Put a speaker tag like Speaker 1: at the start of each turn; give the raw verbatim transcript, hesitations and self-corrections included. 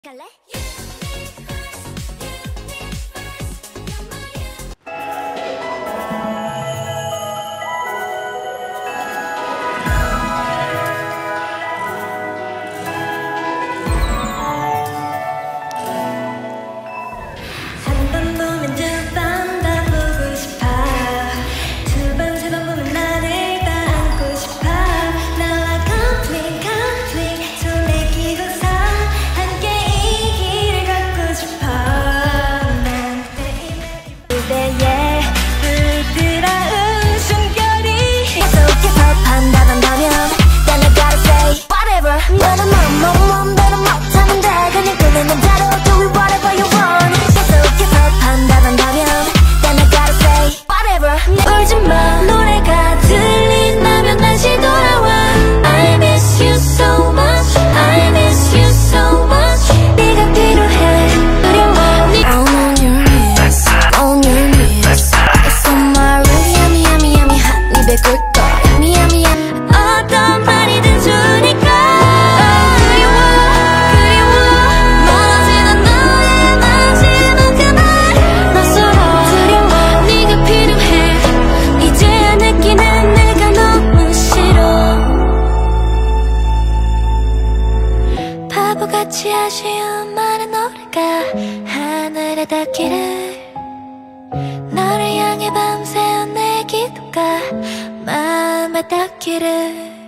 Speaker 1: 갈래? 한 번 보면 두 번 더 보고 싶어. 두 번 세 번 보면 나를 더 안고 싶어. 나와 complete complete 손에 끼고서 함께 이 길을 걷고 싶어. 난 그대의 불들어온 숨결이 계속해서 판단한다면 Then I gotta say whatever. 너는 몸몸몸 너는 못하는데 그냥 끌리는 대로 do it whatever you want. 계속해서 판단한다면 Then I gotta say whatever. 울지마 노래가 들린다면 다시 돌아와. I miss you so much. I miss you so much. 네가 필요해 그리워. I'm on your knees, on your knees. It's on my room. Yummy yummy yummy 한 입에 굴거. Yummy yummy yummy. 어떤 말이든 주니까. 그리워 그리워. 멀어지는 너의 마지막 그 말. 낯설어 두려워. 네가 필요해. 이제야 느끼는 내가 너무 싫어. 바보같이 아쉬운 많은 노래가 하늘에 닿기를. 너를 향해 밤새운 내 기도가 마음에 닿기를.